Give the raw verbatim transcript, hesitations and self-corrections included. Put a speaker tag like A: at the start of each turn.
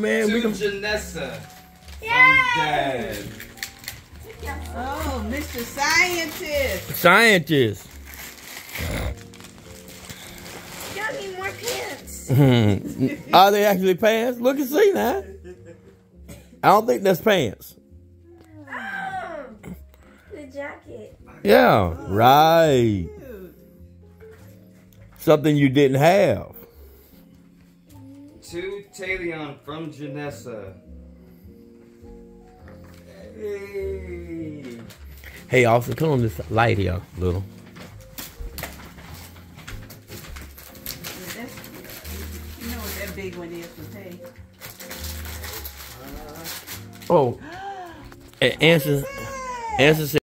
A: man.
B: To
A: We can...
B: Janessa.
C: Yay!
B: Dad.
D: Oh, Mister Scientist.
A: Scientist.
C: Got me more pants.
A: Are they actually pants? Look and see now. I don't think that's pants.
C: Oh, the jacket.
A: Yeah, right.
D: Cute.
A: Something you didn't have.
B: To Talion from Janessa. Hey.
A: Hey, Austin, come on this light here, little.
D: That's, you know what that big one is for pay.
A: Oh, answer, answer.